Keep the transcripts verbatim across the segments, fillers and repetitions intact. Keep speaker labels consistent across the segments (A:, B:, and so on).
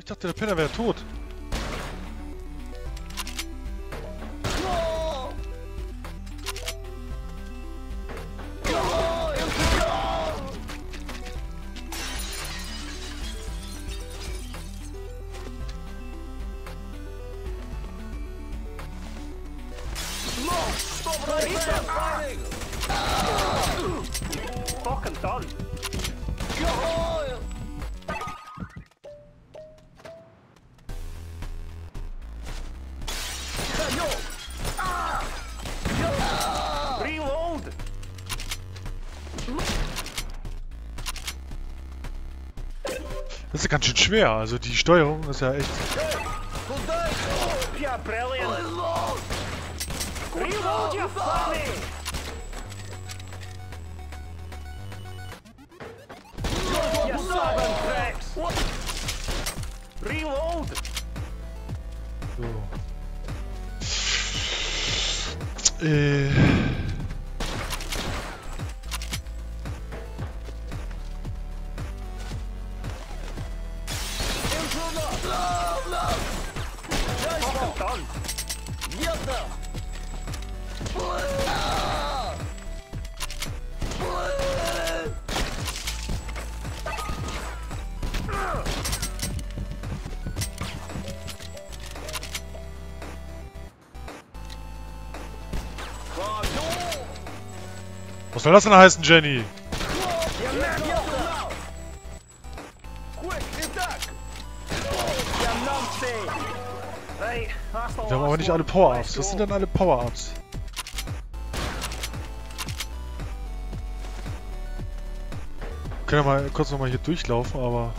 A: dachte, der Penner wäre tot.
B: Fucking done. Reload.
A: Das ist ganz schön schwer, also die Steuerung ist ja echt...
B: Yeah, brilliant. Reload, you funny. You stubborn pricks. Reload.
A: So. Äh...
B: Fucking done.
A: Was soll das denn heißen, Jenny? Wir haben aber nicht alle Power-Ups. Was sind denn alle Power-Ups? Wir können ja mal kurz nochmal hier durchlaufen, aber...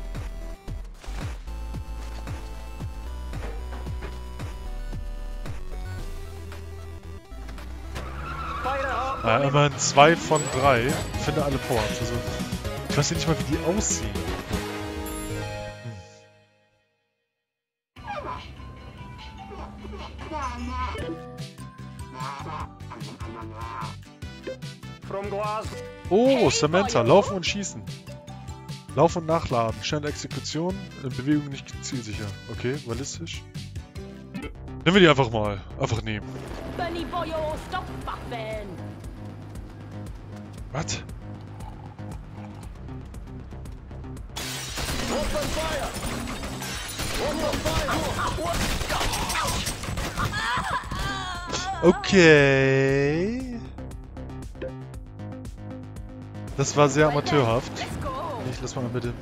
A: Ja, immerhin zwei von drei. Ich finde alle Power-Ups. Also, ich weiß ja nicht mal, wie die aussehen. Oh, Samantha, laufen und schießen. Lauf und nachladen. Schnelle Exekution. Bewegung nicht zielsicher. Okay, ballistisch. Nehmen wir die einfach mal. Einfach nehmen. Was? Okay. Das war sehr amateurhaft. Ich lass mal bitte.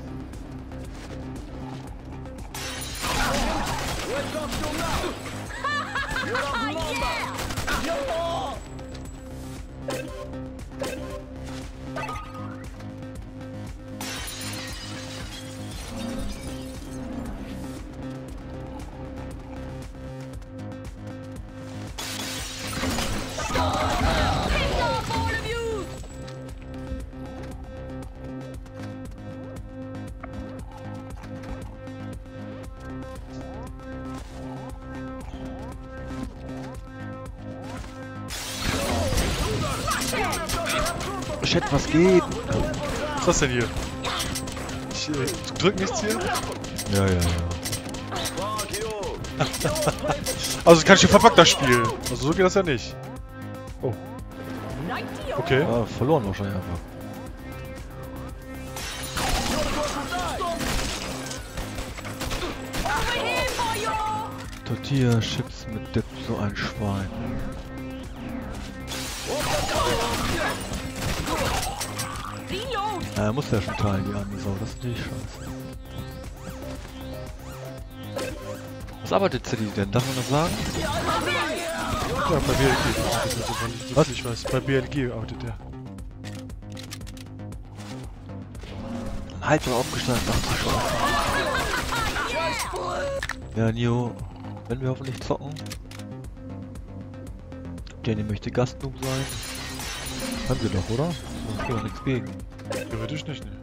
A: Shit, was geht? Was ist das denn hier? Ich äh, drück nichts hier? Ja, ja, ja. Also kann ich hier verpackter spielen. Also so geht das ja nicht. Oh. Okay.
C: Ah, verloren wahrscheinlich einfach. Tortilla-Chips mit Dip, so ein Schwein. Ja, er muss ja schon teilen, die arme Sau. Das ist natürlich scheiße. Was arbeitet City denn? Darf man das sagen?
A: Ja, bei B L G. Was? Ich weiß, bei B L G arbeitet der.
C: Halt mal aufgestanden, dachte ich schon. Ja, Nio, wenn wir hoffentlich zocken. Jenny möchte Gastnoob sein. Kann sie doch, oder? Da ist doch nichts gegen.
A: Theoretisch nicht, ne?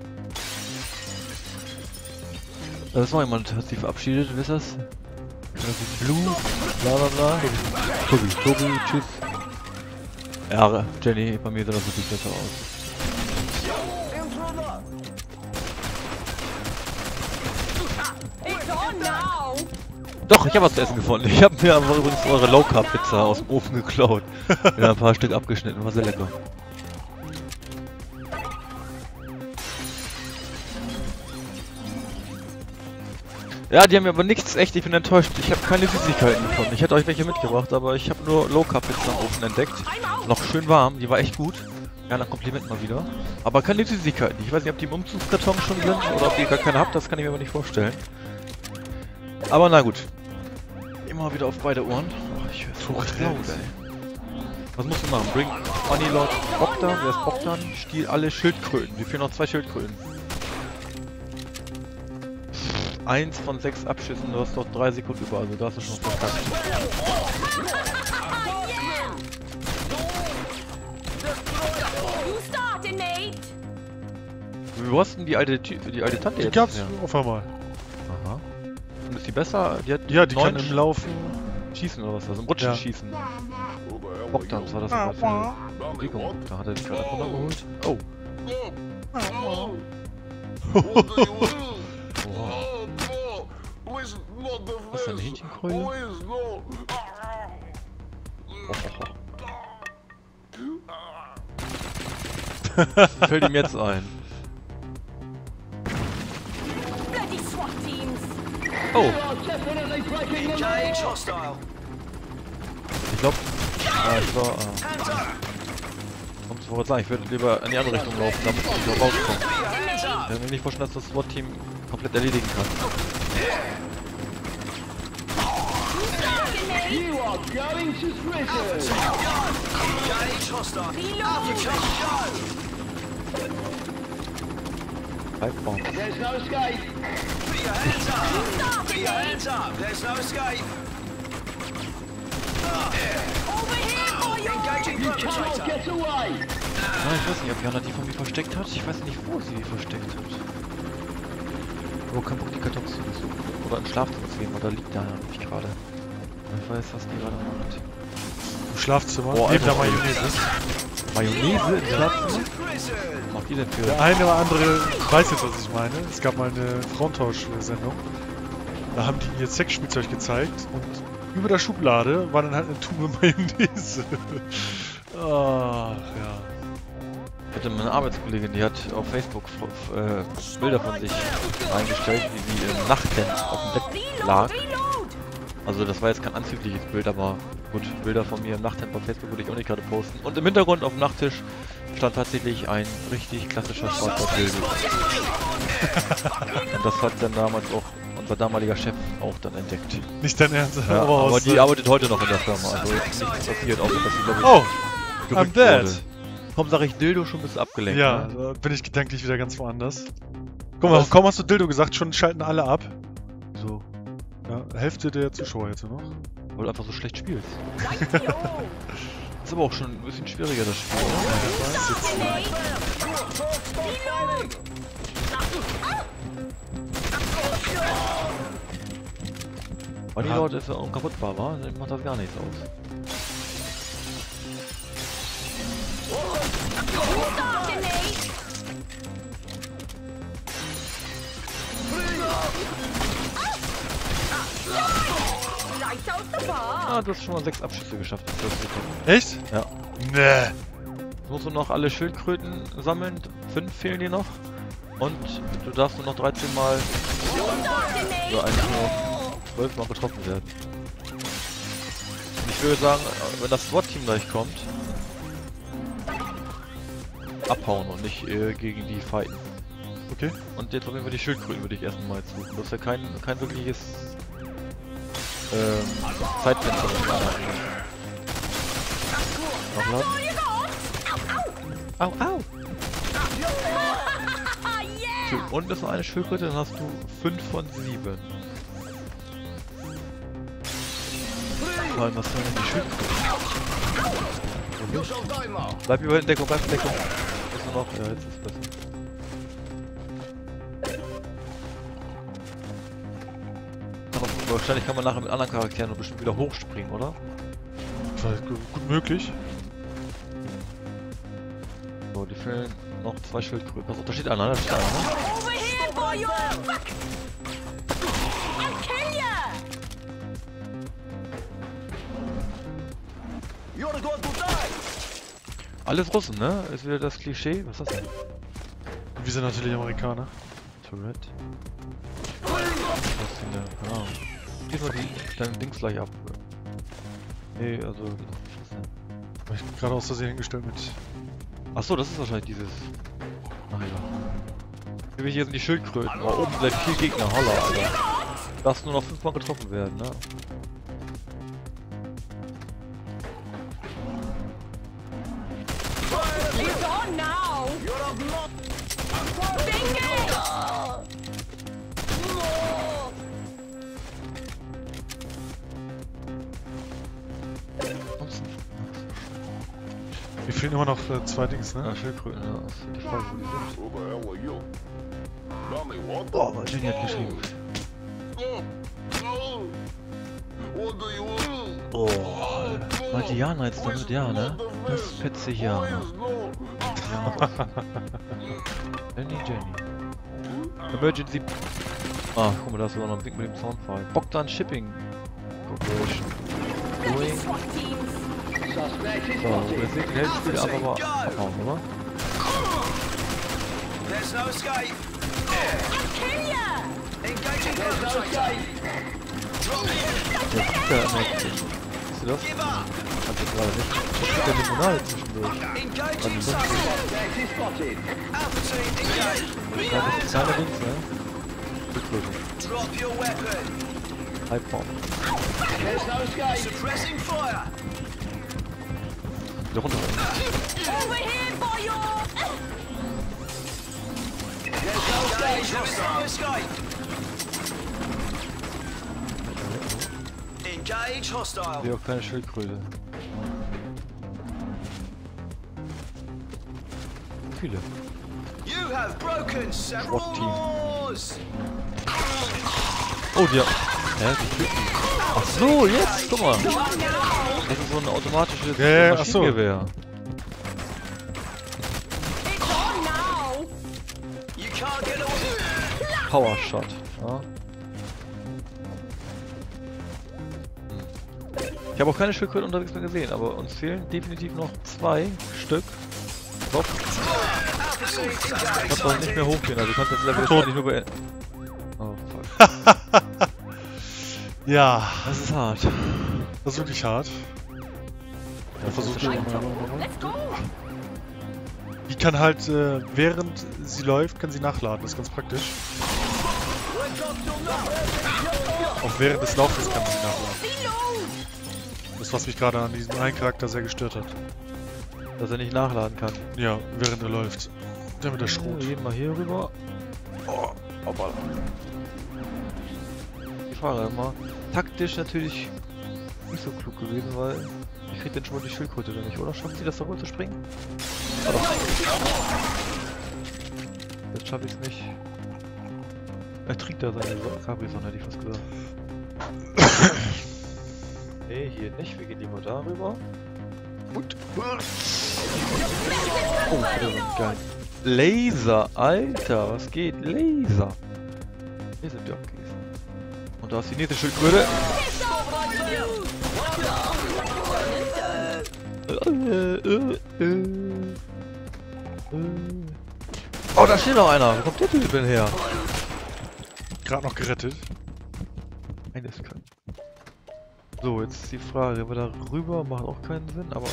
C: Da ist noch jemand, hat sich verabschiedet, wisst ihr das? Blue, bla bla bla. Tobi, Tobi, tschüss. Ja, Jenny, bei mir sieht das wirklich besser aus.
B: It's
C: Doch, ich habe was zu essen gefunden. Ich habe mir aber übrigens eure Low Carb Pizza aus dem Ofen geklaut. Ja, ein paar Stück abgeschnitten, war sehr lecker. Ja, die haben mir aber nichts echt, ich bin enttäuscht. Ich habe keine Süßigkeiten gefunden. Ich hätte euch welche mitgebracht, aber ich habe nur Low Carb Pizza im Ofen entdeckt. Noch schön warm, die war echt gut. Ja, ein Kompliment mal wieder. Aber keine Süßigkeiten. Ich weiß nicht, ob die im Umzugskarton schon sind oder ob ihr gar keine habt, das kann ich mir aber nicht vorstellen. Aber na gut. Immer wieder auf beide Ohren. Oh, ich höre so laut, ey. Was musst du machen? Bring Money Lord Bogdan. Wer ist Bogdan? Stiel alle Schildkröten. Wir fehlen noch zwei Schildkröten. Eins von sechs Abschüssen, du hast noch drei Sekunden über, also da hast du schon verkackt. Wie hast denn die alte, die alte Tante
A: Die
C: jetzt?
A: gab's
C: Ja.
A: auf einmal.
C: Aha. Und ist die besser? Die hat
A: Ja, die
C: neun
A: kann im Laufen.
C: Schießen oder was? Also im Rutschen
A: Ja.
C: schießen. Bogdan, was war das aber für Bewegung? Da hat er sich gerade einfach noch geholt. Oh. Was ist eine Hähnchenkeule? Oh, Was fällt ihm jetzt ein? Oh,
B: Engage hostile.
C: ich glaube, ja, ich war, äh, kommt es vorwärts an, ich würde lieber in die andere Richtung laufen, damit ich noch rauskomme. Ich kann mir nicht vorstellen, dass das SWAT-Team komplett erledigen kann.
B: You are going to prison. Engage hostile. You can't go.
C: Five bombs.
B: There's no escape. Put your hands up. Put your hands up. There's no escape. Engaging perpetrator. Get away.
C: Ja, ich weiß nicht, ob Jana die von mir versteckt hat. Ich weiß nicht, wo sie die versteckt hat. Wo kann Bock die Kartons zu besuchen? Oder ins Schlafzimmer zu gehen, oder liegt da nämlich gerade. Ich weiß, was die gerade macht.
A: Im Schlafzimmer.
C: Boah,
A: Neben der
C: Alter.
A: Mayonnaise.
C: Mayonnaise im Schlafzimmer?
B: Prison.
C: Was macht ihr denn für...
A: Der eine oder andere weiß jetzt, was ich meine. Es gab mal eine Frauentausch-Sendung. Da haben die ihr Sexspielzeug gezeigt und über der Schublade war dann halt eine Tube Mayonnaise. Ach, ja.
C: Ich hatte meine Arbeitskollegin, die hat auf Facebook äh, Bilder von sich eingestellt, wie sie im Nachthemd auf dem Bett lag. Also das war jetzt kein anzügliches Bild, aber gut, Bilder von mir im Nachthemd auf Facebook würde ich auch nicht gerade posten. Und im Hintergrund auf dem Nachttisch stand tatsächlich ein richtig klassischer schwarzer Dildo. Und das hat dann damals auch unser damaliger Chef auch dann entdeckt.
A: Nicht dein Ernst?
C: Ja,
A: aber
C: aber
A: aus,
C: die
A: äh,
C: arbeitet heute noch in der Firma, also ist nichts passiert, außer dass sie glaube ich
A: Oh! I'm
C: gerückt
A: dead!
C: wurde. Komm, sag ich Dildo, schon bist du abgelenkt.
A: Ja,
C: Ne?
A: da bin ich gedanklich wieder ganz woanders. Guck mal, kaum hast du Dildo gesagt, schon schalten alle ab.
C: So,
A: Ja, Hälfte der Zuschauer jetzt noch.
C: weil du einfach so schlecht spielst. Ist aber auch schon ein bisschen schwieriger, das Spiel, oder? Weil die Leute ist ja unkaputtbar, wa? Dann macht das gar nichts aus. Ah, du hast schon mal sechs Abschüsse geschafft. Das ist super.
A: Echt?
C: Ja.
A: Nee.
C: Jetzt musst du noch alle Schildkröten sammeln. Fünf fehlen dir noch. Und du darfst nur noch dreizehn Mal, oder eigentlich nur zwölf Mal getroffen werden. Und ich würde sagen, wenn das SWAT-Team gleich kommt, abhauen und nicht äh, gegen die fighten.
A: Okay.
C: Und jetzt auf jeden Fall die Schildkröten würde ich erstmal suchen. Das ist ja kein, kein wirkliches ähm, Zeitfenster, das wir arbeiten müssen. Nachladen. Au, au! Okay, und ist noch eine Schildkröte, dann hast du fünf von sieben. Vor allem, was soll denn die Schildkröte? Bleib über in Deckung, bleib in Deckung. Ist nur noch, ja, jetzt ist es besser. Kann auch, wahrscheinlich kann man nachher mit anderen Charakteren und bestimmt wieder hochspringen, oder?
A: Gut, gut möglich.
C: So, die fehlen noch zwei Schildkröten. Pass auf, da steht einer, da steht einer, ne? Alles Russen, ne? Ist wieder das Klischee. Was ist das denn?
A: Wir sind natürlich Amerikaner.
C: Turret. Was ist denn da? Keine Ahnung. Geh mal die kleinen Dings gleich ab. Nee, also. Was ist das denn?
A: Hab ich gerade aus Versehen hingestellt mit.
C: Achso, das ist wahrscheinlich dieses. Ach ja. Hier, hier sind die Schildkröten. Aber oben sind vier Gegner. Holla, Alter. Darfst nur noch fünfmal getroffen werden, ne?
D: It's on now!
A: Mir fehlen immer noch äh, zwei Dings, ne?
C: Ja, Schildkröten, ja. Das ist die Frage, wo die sind.
B: Oh,
C: Boah, aber Jenny hat geschrieben. Oh, Maldianer jetzt damit, ja, ne? Das fetze ich ja. Jenny, Jenny. Emergency. Ah, guck mal, da ist sogar noch ein Ding mit dem Soundfall. Bogdan Shipping Corporation. Going. So, wir sehen den Spiel einfach mal abhauen, oder?
B: There's no escape.
D: Kill ya!
B: Engaging perpetrator. Drop in.
C: Der guckt ja merkt sich. Siehst du das?
B: Give up.
C: Kannst du gerade nicht. Das ist der Limonade zwischendurch.
B: Engaging
C: Also,
B: suspect. Alpha team engaged.
C: Ja, das ist keine Dings, ne? Schildkröte.
B: Drop your weapon.
C: Hypeform.
B: Suppressing fire.
C: Wieder runter.
D: Over here, boyo!
B: Engage. There is no escape. Engage
C: Ich
B: hostile.
C: sehe auch keine Schildkröte. Viele.
B: You have broken several
C: SWAT team.
B: laws.
C: Oh, die haben... Hä? Die Typen. Ach so, jetzt! Guck mal! Das ist so ein automatisches
A: Ja, ja, ach so.
C: Maschinengewehr.
D: It's on now!
B: You can't get away.
C: Power Shot. Ja. Ich habe auch keine Schildkröten unterwegs mehr gesehen, aber uns fehlen definitiv noch zwei Stück. Top.
B: Alpha team
C: Ich
B: engaged.
C: kann doch nicht mehr hochgehen, also du kannst das Level
A: Tot.
C: wahrscheinlich nur beenden. Oh, fuck.
A: Ja,
C: Das ist hart.
A: das ist wirklich hart. Er versucht immer mal.
D: Let's go!
A: Die kann halt, äh, während sie läuft, kann sie nachladen. Das ist ganz praktisch. Auch während des Laufens kann sie nachladen.
D: Reload!
A: Das, was mich gerade an diesem einen Charakter sehr gestört hat.
C: Dass er nicht nachladen kann.
A: Ja, während er läuft. Der mit der Schrot.
C: Wir gehen mal hier rüber. Oh, hoppala. Die Frage immer. Taktisch natürlich nicht so klug gewesen, weil ich krieg den schon mal die Schildkröte da nicht, oder? Schafft sie das darüber zu springen? Ah, doch. Jetzt schaffe ich es nicht. Er trinkt da seine Capri-Sonne, hätte ich fast gesagt. Nee, hier nicht. Wir gehen lieber darüber. Und. Oh, das ist geil. Laser, Alter, was geht? Laser. Hier sind Junkies. Und da ist die nächste Schildkröte. Oh, da steht noch einer. Wo kommt der Typ denn her?
A: Gerade noch gerettet.
C: Eines können. So, jetzt ist die Frage, aber da rüber macht auch keinen Sinn, aber...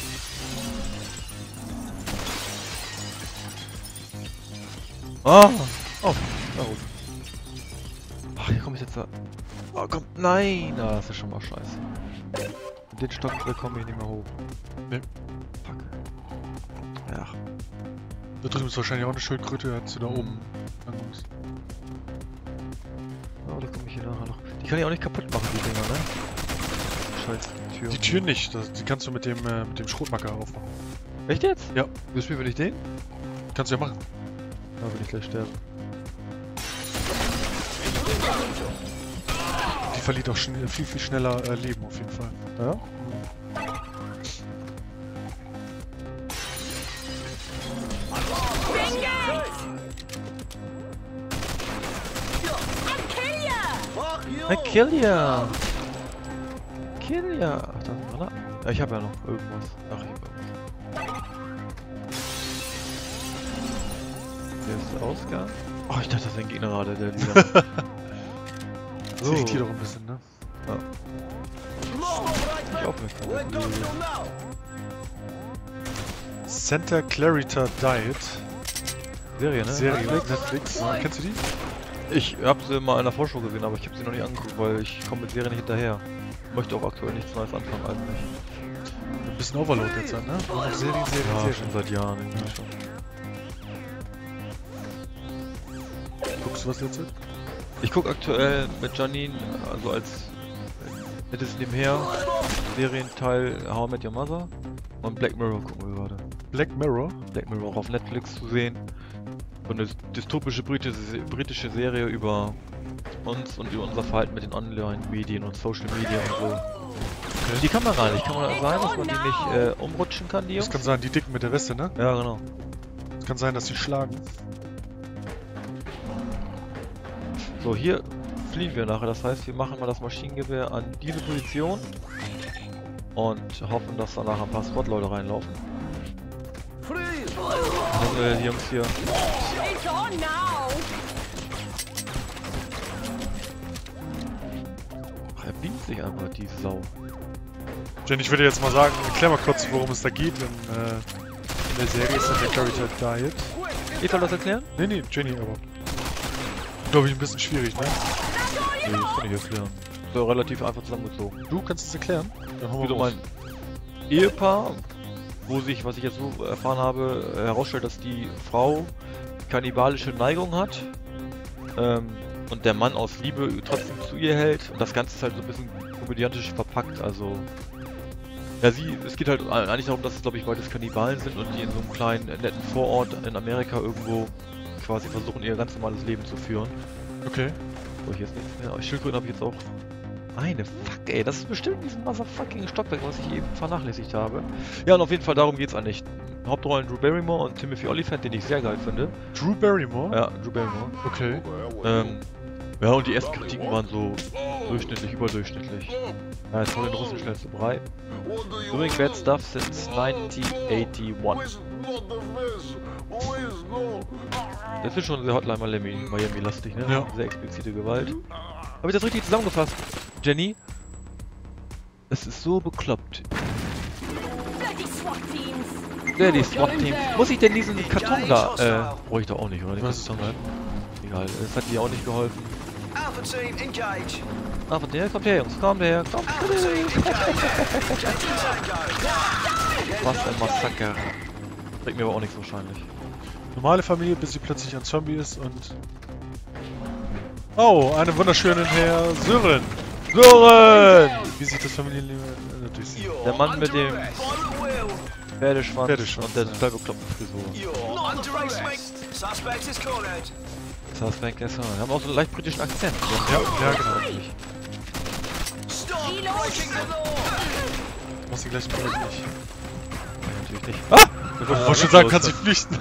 C: Ah! Oh, na gut. Ach, hier komme ich jetzt da... Oh, komm, nein! Ah, das ist schon mal scheiße. Mit den Stock komme ich nicht mehr hoch.
A: Nee.
C: Fuck. Ja.
A: Da drüben ist wahrscheinlich auch eine Schildkröte, als du da oben lang musst.
C: Oh, da komme ich hier nachher noch. Die kann ich auch nicht kaputt machen, die Dinger, ne? Scheiß Tür.
A: Die Tür nicht, das, die kannst du mit dem, äh, mit dem Schrotmacker aufmachen.
C: Echt jetzt?
A: Ja.
C: Wie spielen wir nicht den?
A: Kannst du ja machen.
C: Da will ich gleich sterben.
A: Die verliert auch schn viel, viel schneller äh, Leben auf jeden Fall.
C: Ja? I kill ya! Kill ya! Ach, da ist ein Runner. Ja, ich habe ja noch irgendwas. Ach, ich hab irgendwas. Hier ist der Ausgang. Oh, ich dachte, das wäre ein Gegner gerade, der Lieder.
A: Das riecht hier doch ein bisschen, ne?
C: Ja. Ich aufmerksam.
B: We're good till now.
A: Santa Clarita Diet.
C: Serie, ne?
A: Serie,
C: Netflix.
A: Netflix. Ja. Kennst du die?
C: Ich habe sie mal in der Vorschau gesehen, aber ich habe sie noch nicht angeguckt, weil ich komme mit Serien nicht hinterher. Ich möchte auch aktuell nichts Neues anfangen eigentlich.
A: Ein bisschen Overload jetzt, ne? Nur noch Serien, Serien,
C: Ja,
A: Serien.
C: schon seit Jahren irgendwie schon.
A: Guckst du was jetzt?
C: Ich gucke aktuell mit Janine, also als nettes nebenher, Serienteil How I Met Your Mother und Black Mirror gucken wir gerade.
A: Black Mirror?
C: Black Mirror auch auf Netflix zu sehen. So eine dystopische britische, britische Serie über uns und über unser Verhalten mit den Online-Medien und Social Media und so.
A: Okay.
C: Die kann man gar nicht. Kann man sein, dass man die nicht äh, umrutschen kann, die Jungs?
A: Das kann sein, die Dicken mit der Weste, ne?
C: Ja, genau.
A: Es kann sein, dass sie schlagen.
C: So, hier fliehen wir nachher. Das heißt, wir machen mal das Maschinengewehr an diese Position und hoffen, dass da nachher ein paar Spot-Leute reinlaufen.
B: Freeze!
C: Dann wir die Jungs hier.
D: It's on now.
C: Ach, er beamt sich einfach, die Sau.
A: Jenny, ich würde jetzt mal sagen, erklär mal kurz, worum es da geht in, äh, in der Serie Santa Clarita Diet.
C: Ich soll das erklären?
A: Nee, nee, Jenny aber. Glaube ich ein bisschen schwierig, ne?
C: Nee, das kann ich erklären. Ist ja relativ einfach zusammengezogen.
A: Du kannst es erklären? Dann hau mal
C: Wie so
A: raus.
C: mein Ehepaar, wo sich, was ich jetzt so erfahren habe, herausstellt, dass die Frau kannibalische Neigung hat ähm, und der Mann aus Liebe trotzdem zu ihr hält und das Ganze ist halt so ein bisschen komödiantisch verpackt, also ja, sie, es geht halt eigentlich darum, dass es glaube ich beides Kannibalen sind und die in so einem kleinen, netten Vorort in Amerika irgendwo quasi versuchen ihr ganz normales Leben zu führen.
A: Okay.
C: So, hier ist nichts mehr. Aber Schildkröten habe ich jetzt auch. Eine, fuck ey, das ist bestimmt diesen motherfucking Stockwerk, was ich eben vernachlässigt habe. Ja, und auf jeden Fall darum geht's eigentlich. Hauptrollen Drew Barrymore und Timothy Olyphant, den ich sehr geil finde.
A: Drew Barrymore?
C: Ja, Drew Barrymore.
A: Okay.
C: Ähm, ja, und die ersten Kritiken waren so durchschnittlich, überdurchschnittlich. Ja, jetzt voll den russischen schnellste Brei. Doing bad stuff since nineteen eighty-one. Das ist schon sehr Hotline Miami, Miami-lastig, ne?
A: Ja.
C: Sehr explizite Gewalt. Habe ich das richtig zusammengefasst? Jenny? Es ist so bekloppt.
D: Bloody SWAT teams.
C: Ja, die SWAT-Team. Muss ich denn diesen Karton da? Äh, brauche ich doch auch nicht, oder? Den
A: Was ist
C: Karton
A: das?
C: da. Egal, das hat dir auch nicht geholfen.
B: Alpha Team, engage!
C: Ah, von der, kommt her, Jungs, kommt her, kommt
B: Alpha Team, engage!
C: Was ein Massaker. Bringt mir aber auch nichts wahrscheinlich.
A: Normale Familie, bis sie plötzlich ein Zombie ist und... Oh, einen wunderschönen Herr Sören.
C: Sören!
A: Wie sieht das Familienleben äh, natürlich sieht.
C: Der Mann mit dem
B: Will.
C: Pferdeschwanz,
A: Pferdeschwanz,
C: und der
A: ja.
C: total bekloppten Frisur.
B: You're under arrest. Suspect is cornered.
C: Suspect ist er. Wir haben auch so einen leicht britischen Akzent.
A: Ja, ja, genau.
B: Stop breaking the law.
A: Du machst die gleichen Fehler wie ich.
C: Nein, natürlich nicht. Ah!
A: Ich wollte schon sagen, kannst du flüchten.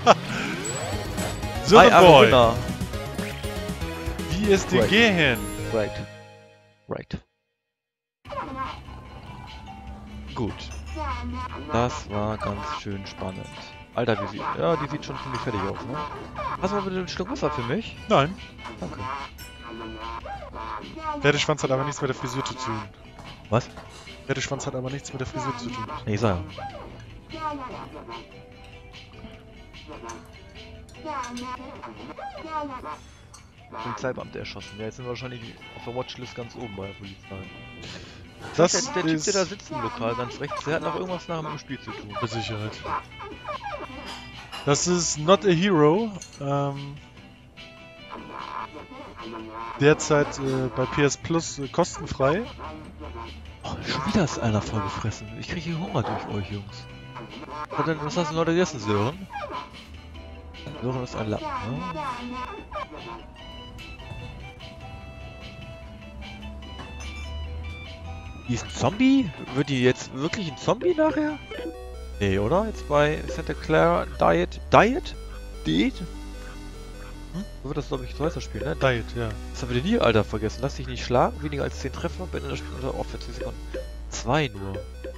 C: Hi,
A: Sören Boy,
C: Arena.
A: wie es dir
C: Right.
A: gehen?
C: Right. Right. Gut. Das war ganz schön spannend. Alter, wie sieht... Ja, die sieht schon ziemlich fertig aus, ne? Hast du mal bitte ein Stück Wasser für mich?
A: Nein.
C: Danke.
A: Pferdeschwanz hat aber nichts mit der Frisur zu tun.
C: Was?
A: Pferdeschwanz hat aber nichts mit der Frisur zu tun.
C: Nee, sag. Polizeibeamte erschossen. Ja, jetzt sind wir wahrscheinlich auf der Watchlist ganz oben bei der Polizei.
A: Das
C: der, der Typ,
A: ist
C: der da sitzt im Lokal ganz rechts, der hat noch irgendwas nachher mit dem Spiel zu tun.
A: mit Sicherheit. Das ist Not a Hero. Ähm, derzeit äh, bei P S Plus äh, kostenfrei.
C: Oh, schon wieder ist einer vollgefressen. Ich kriege hier Hunger durch euch, Jungs. Was, denn, was hast du noch gegessen, Sören? Sören ist ein Lappen, ne? Die ist ein Zombie? Wird die jetzt wirklich ein Zombie nachher? Nee, oder? Jetzt bei Santa Clara Diet. Diet? Diät? Hm? So wird das, glaube ich, so heißt das Spiel, ne?
A: Diet, ja.
C: Das haben wir denn nie, Alter, vergessen. Lass dich nicht schlagen. Weniger als zehn Treffer. Beende das Spiel unter auf vierzig Sekunden. Zwei nur.